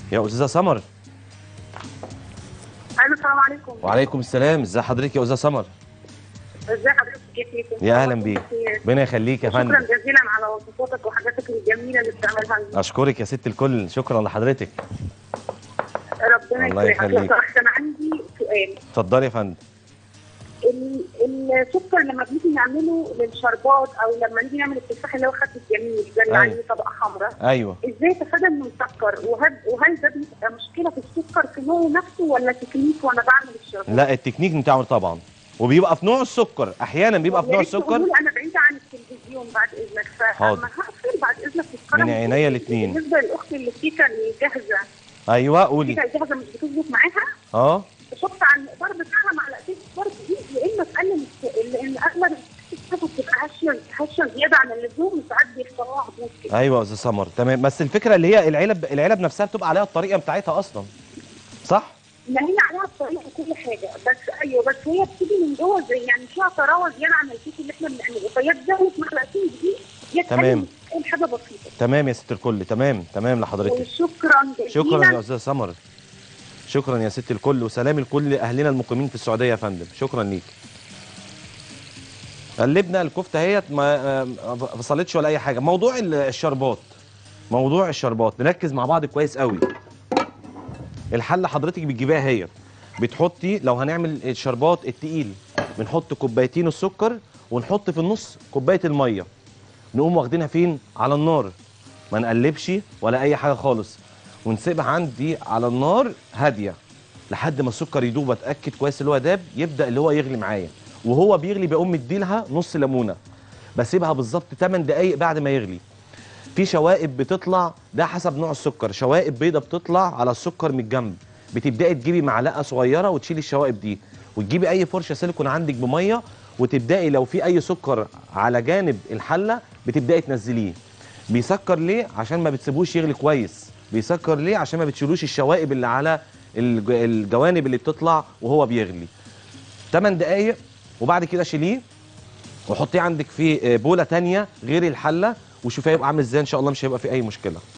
يا استاذه سمر. الو السلام عليكم. وعليكم السلام، ازي حضرتك يا استاذه سمر؟ ازي حضرتك يا سيدي؟ يا اهلا بيك، ربنا يخليك يا فندم. شكرا جزيلا على وصفاتك وحاجاتك الجميله اللي بتعملها لنا. اشكرك يا ست الكل، شكرا لحضرتك. ربنا الله يكرمك. يخليك. لو سمحت انا عندي سؤال. اتفضلي يا فندم. السكر لما بنيجي نعمله للشربات او لما نيجي نعمل التفاح اللي هو خد الجميل ده اللي أيوة. عليه طبقه حمراء، ايوه. ازاي اتفادى انه يسكر؟ وهل ده بيبقى مشكله في السكر في نوعه نفسه ولا تكنيك وانا بعمل الشربات؟ لا التكنيك بتاعه طبعا، وبيبقى في نوع السكر، احيانا بيبقى في نوع السكر. انا بعيده عن التلفزيون بعد اذنك، حاضر. فاما هقفل بعد اذنك تذكرني من عينيا الاثنين. بالنسبه للاخت اللي الكيكه اللي جاهزه. ايوه قولي. الكيكه الجاهزه مش بتظبط معاها؟ اه. تحط على المقدار بتاعها معلقتين كبار دقيق، يا اما تقلل لان اغلب الكيكه بتبقى هشه زياده عن اللزوم وساعات بيحصلوها هبوط كده. ايوه يا استاذ سمر تمام، بس الفكره اللي هي العلب نفسها بتبقى عليها الطريقه بتاعتها اصلا، صح؟ ما هي عليها الطريقه وكل حاجه، بس ايوه بس هي بتيجي من جوه زي يعني فيها طراوه زياده عن الكيك اللي احنا بنعمله، فهي تزود معلقتين دقيق يا تمام. تقلل حاجه بسيطه. تمام يا ست الكل، تمام لحضرتك. شكرا جزيلا. شكرا يا استاذ سمر، شكرا يا ست الكل، وسلام الكل لاهلنا المقيمين في السعوديه يا فندم، شكرا ليك. قلبنا الكفته اهيت ما فصلتش ولا اي حاجه. موضوع الشربات نركز مع بعض كويس قوي. الحله حضرتك بتجيبيها هي، بتحطي لو هنعمل الشربات التقيل بنحط كوبايتين السكر ونحط في النص كوبايه الميه، نقوم واخدينها فين؟ على النار، ما نقلبش ولا اي حاجه خالص، ونسيبها عندي على النار هاديه لحد ما السكر يدوب، اتاكد كويس اللي هو داب، يبدا اللي هو يغلي معايا، وهو بيغلي بقوم مديلها نص ليمونه، بسيبها بالظبط 8 دقائق بعد ما يغلي. في شوائب بتطلع، ده حسب نوع السكر، شوائب بيضه بتطلع على السكر من الجنب، بتبداي تجيبي معلقه صغيره وتشيلي الشوائب دي، وتجيبي اي فرشه سيليكون عندك بميه، وتبداي لو في اي سكر على جانب الحله بتبداي تنزليه. بيسكر ليه؟ عشان ما بتسيبوش يغلي كويس. بيسكر ليه؟ عشان ما بتشيلوش الشوائب اللي على الجوانب اللي بتطلع وهو بيغلي. 8 دقايق وبعد كده شيليه وحطيه عندك في بوله ثانيه غير الحله، وشوفيه هيبقى عامل ازاي، ان شاء الله مش هيبقى فيه اي مشكله.